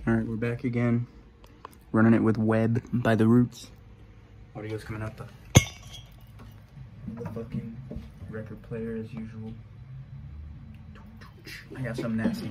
Alright, we're back again. Running it with Web by The Roots. Audio's coming out the fucking record player as usual. I got something nasty.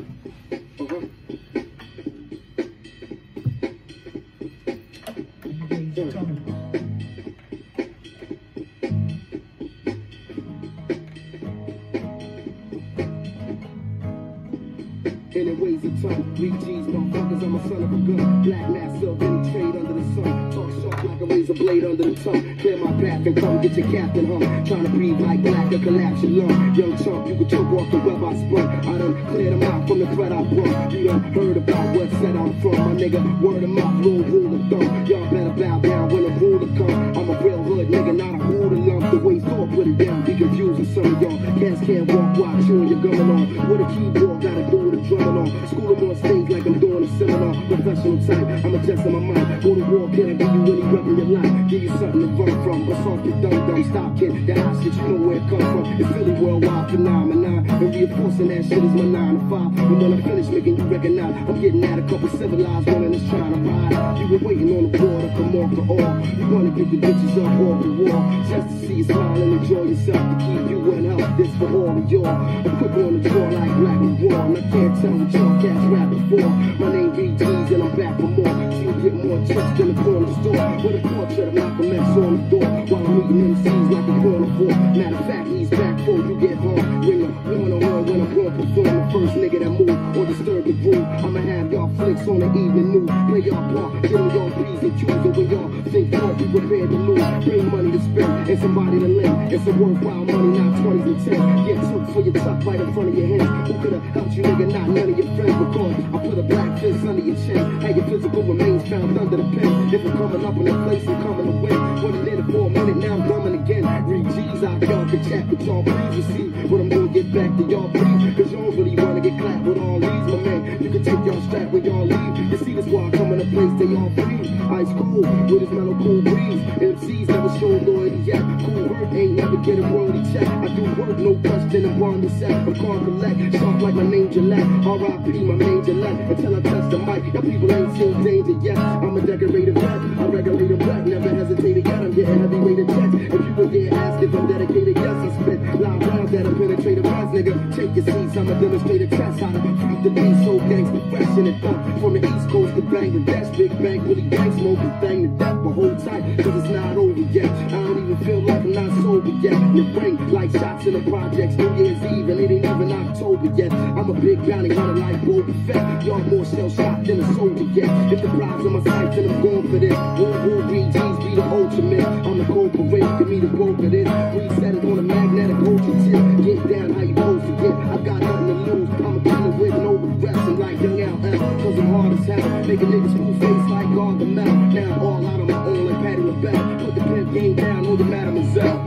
Anyways, a ton, 3 G's, motherfuckers, I'm a son of a gun. Black mass of any trade under the sun. Talk sharp like a razor blade under the tongue. Clear my path and come get your captain hung. Trying to breathe like black or collapse your lung. Young chump, you can choke off the web I spun. I done cleared them out from the threat I brung. You done heard about what set I'm from. My nigga, word of mouth, rule of thumb. Y'all better bow down when the ruler come. I'm a real hood nigga, not a hoodlum lump. The way thought put it down, be confused with some of y'all. Cats can't walk while chewing your gum on. What a keyboard gotta do with a drum. School them on stage like I'm doing a seminar. Professional type, I'm adjusting my mind. Go to war, can I give you any rub in your life? Give you something to run from. What's off your dumb stop, kid? That hot shit, you know where it come from. It's Philly worldwide phenomenon. And reinforcing that shit is my 9 to 5. And when I finish making you recognize, I'm getting at a couple civilized women that's trying to ride. You been waiting on the war to come off the oil. You wanna get the bitches up off the wall. Just to see you smile and enjoy yourself. To keep you in health, this for all of y'all. I'm quick on the draw like black and raw. And I can't tell what y'all cats rapping for. My name BG's and I'm back for more. See you get more tricks than the corner store. With a portrait of Malcolm X on the door. While I'm eating MCs like a corner for. Matter of fact, he's back before you get home. Bring a one-on-one when I'm going to perform. The first nigga that move or disturb the groove. I'ma have y'all flicks on the evening news. Play y'all part, get on y'all P's and Q's. And when y'all think y'all be prepared to lose, bring money to spend and somebody to lend. And some worthwhile money, not 20s and 10. Get took for your tuck right in front of your hands. Who could've helped you, nigga? Not none of your friends. Because I put a black fist under your chin. Had your physical remains found under the pen. If I'm coming up in a place, I'm coming to win. Wasn't in it for a minute, now I'm coming again. Read G's out, y'all can chat with y'all. Please receive what I'm gonna get back to y'all, please. Cause y'all really wanna get clapped with all these, my man. You can take y'all strap when y'all leave. You see the squad coming to place, they all free. Ice cool, with his mellow cool breeze. MCs never show loyalty yet. Cool work ain't never get a royalty check. I do work, no question, I'm on the set. I'm called collect, sharp like my name Gillette. R.I.P. my name Gillette. Until I touch the mic, y'all people ain't seen danger yet. I'm a decorated vet, I regulate a black, never hesitated yet. I'm getting heavyweight checks. If you would dare ask if I'm dedicated, yes, I spit loud rounds that'll penetrate a mass, nigga. Take your seats, I'ma demonstrate a test how to freak the beat so gangsta fresh in it up. From the East Coast to Bangladesh, big bang, really gang smoking thing to death, but hold tight, cause it's not over yet. I don't even feel like I'm not sober yet. It ring like shots in the projects, New Year's Eve, and it ain't even October yet. I'm a big bounty hunter like Boba Fett. Y'all more shell shocked than a soldier yet. If the prize in my sights, then I'm going for this. Woo BG's be the ultimate. I'm the cold parade, give me the broker this. Reset it on a magnetic ultra tip. Get down how you supposed to get. I got nothing to lose. I'm a killer with no regrets. And like young LL, cause I'm hard as hell. Make a nigga school face like God the metal. Now all out on my own like Patty LaBelle. Put the pimp game down on the mademoiselle.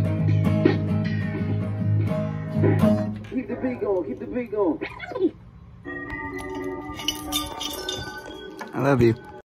Keep the beat going, keep the beat going. I love you.